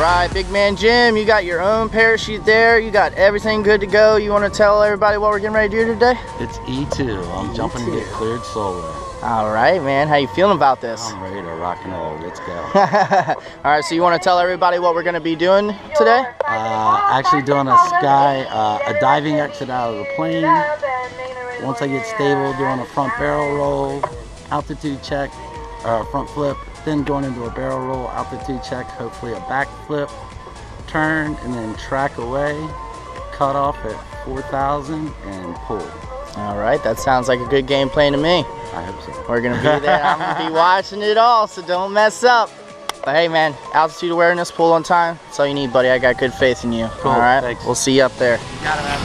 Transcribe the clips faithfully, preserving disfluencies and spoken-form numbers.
right, big man Jim, you got your own parachute there. You got everything good to go. You want to tell everybody what we're getting ready to do today? It's E two. I'm jumping to get cleared solar. All right, man. How you feeling about this? I'm ready to rock and roll. Let's go. All right, so you want to tell everybody what we're going to be doing today? Uh, actually doing a sky, uh, a diving exit out of the plane. Once I get stable, doing a front barrel roll, altitude check, or a front flip, then going into a barrel roll, altitude check, hopefully a back flip, turn, and then track away, cut off at four thousand, and pull. All right, that sounds like a good game plan to me. I hope so. We're gonna be there. I'm gonna be watching it all, so don't mess up. But hey, man, altitude awareness, pull on time. That's all you need, buddy. I got good faith in you. Cool. All right, thanks. We'll see you up there. You got it, man.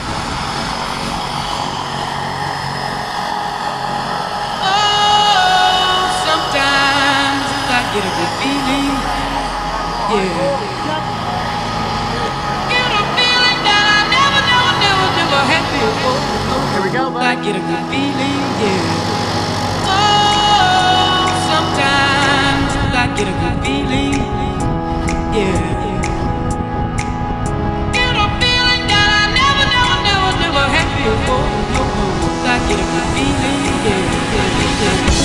Oh, sometimes I get a good feeling, yeah. Get a feeling that I never, never, never, never had before. Here we go, buddy. I get a good feeling, yeah. Oh, sometimes I get a good feeling, yeah. Get a feeling that I never, never, never, never had before. I get a good feeling, yeah, yeah, yeah.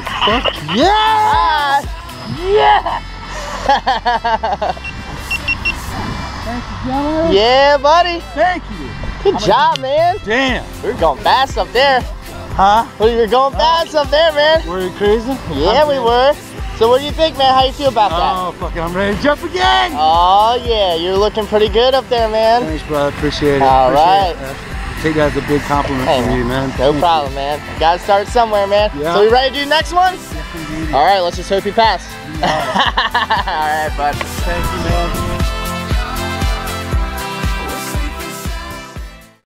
Fuck yeah! Yeah! Thank you, gentlemen. Yeah, buddy. Thank you. Good job, man. Damn. We were going fast up there. Huh? We were going fast up there, man. Were you crazy? Yeah, we were. So what do you think, man? How you feel about that? Oh, fucking, I'm ready to jump again. Oh, yeah. You're looking pretty good up there, man. Thanks, brother. Appreciate it. All Appreciate right. It. Take that as a big compliment Hey, from you, man. No Thank problem, you. man. Gotta start somewhere, man. Yeah. So we ready to do the next one? Yes, indeed. All right, let's just hope you pass. Yeah. All right, bud. Thank you, man.